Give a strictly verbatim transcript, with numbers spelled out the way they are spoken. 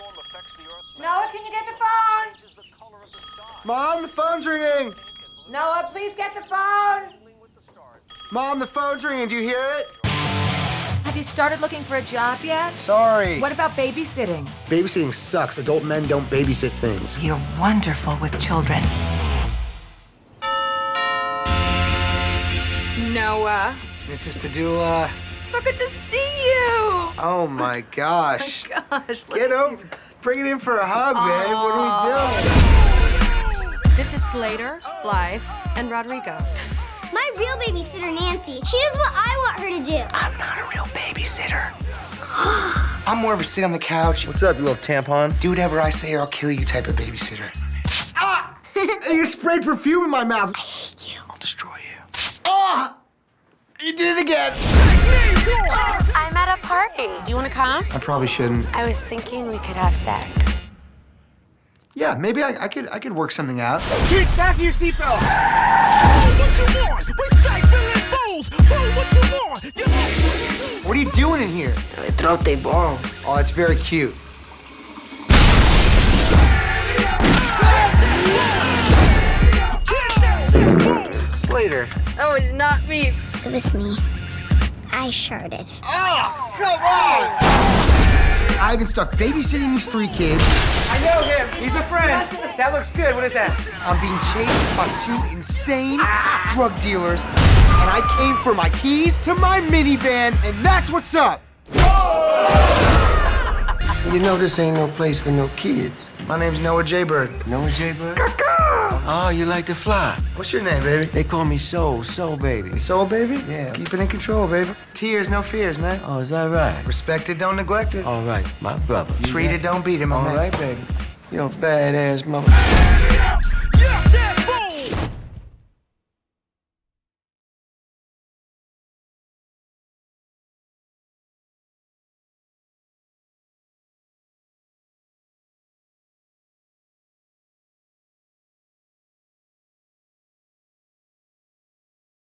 Noah, can you get the phone? Mom, the phone's ringing. Noah, please get the phone. Mom, the phone's ringing. Do you hear it? Have you started looking for a job yet? Sorry. What about babysitting? Babysitting sucks. Adult men don't babysit things. You're wonderful with children. Noah. Missus Padula. So good to see you. Oh my gosh. Oh my gosh. Get over. Bring it in for a hug, babe. What are we doing? This is Slater, Blythe, and Rodrigo. My real babysitter, Nancy, she does what I want her to do. I'm not a real babysitter. I'm more of a sit on the couch. What's up, you little tampon? Do whatever I say or I'll kill you type of babysitter. Ah! You sprayed perfume in my mouth. I hate you. I'll destroy you. Ah! You did it again. I'm at a party. Do you want to come? I probably shouldn't. I was thinking we could have sex. Yeah, maybe I, I could I could work something out. Kids, fasten your seatbelts. What you want? We stifling fools. What you want? You What are you doing in here? I throat they bomb. Oh, that's very cute. Slater. Oh, it's not me. It was me. I sharded. Oh, come on! I've been stuck babysitting these three kids. I know him. He's a friend. That looks good. What is that? I'm being chased by two insane drug dealers, and I came for my keys to my minivan, and that's what's up. You know this ain't no place for no kids. My name's Noah J. Bird. Noah J. Bird? Oh, you like to fly. What's your name, baby? They call me Soul, Soul Baby. Soul Baby? Yeah. Keep it in control, baby. Tears, no fears, man. Oh, is that right? Respect it, don't neglect it. All right, my brother. Treat it, don't beat it, my All man. right, baby. You're a badass mother.